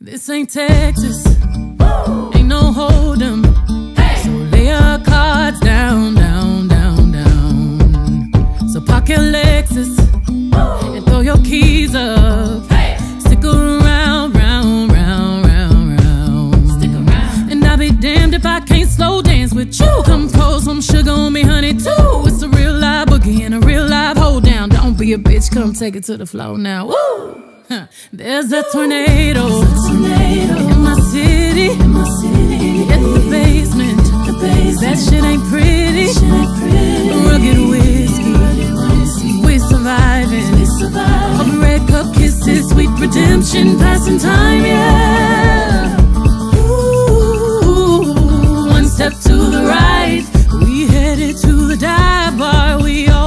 This ain't Texas, ain't no hold'em. So lay your cards down, down, down, down. So park your Lexus and throw your keys up. Stick around, round, round, round, round. Stick around. And I'll be damned if I can't slow dance with you. Come pour some sugar on me, honey, too. It's a real live boogie and a real live hold down. Don't be a bitch, come take it to the floor now. Woo! There's a tornado in my city, in the basement. That shit ain't pretty. Rugged whiskey, we surviving. All red cup kisses, sweet redemption, passing time, yeah. Ooh, one step to the right, we headed to the dive bar. We all